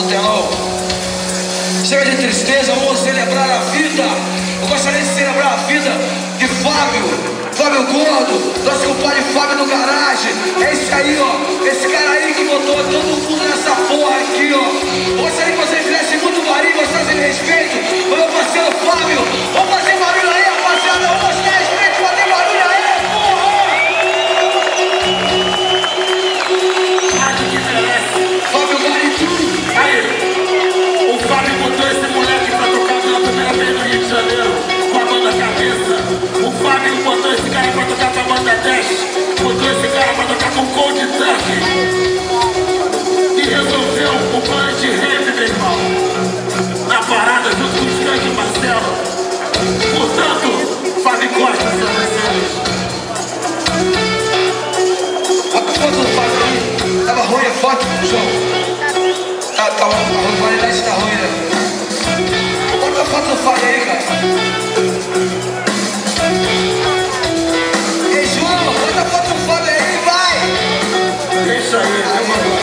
pastelão. Chega de tristeza, vamos celebrar a vida. Eu gostaria de celebrar a vida de Fábio Gordo, nosso compadre Fábio do Garagem. É esse aí, ó, esse cara aí que botou todo mundo nessa porra aqui, ó. Eu gostaria que vocês fizessem muito barulho, mostrassem respeito ao meu parceiro Fábio. Vamos fazer barulho aí, rapaziada, vamos mostrar respeito, fazer barulho aí, porra! Que merece. Fábio Garitudo. Aí, o Fábio botou esse moleque pra tocar pela primeira vez no Rio de Janeiro com a banda Cabeça. O Fábio botou esse cara pra tocar com a banda 10. Botou esse cara pra tocar com o Cold Duck. E resolveu o plano de rap, meu irmão, na parada junto com o Skank e Marcelo. Portanto, Fábio Costa, senhoras e senhores. A foto do Fábio aí, tava ruim a foto, João? Tava, a qualidade tá ruim, né? Bota a foto do Fábio aí, cara. Ei, João, bota a foto do Fábio aí, vai! Deixa aí, meu mano.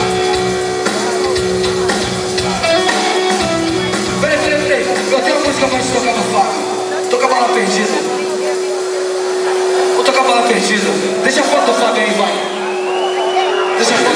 Peraí, eu tenho uma música pra te tocar no Fábio. Toca a Bala Perdida. Vou tocar a Bala Perdida. Deixa a foto do Fábio aí, vai. Deixa a foto.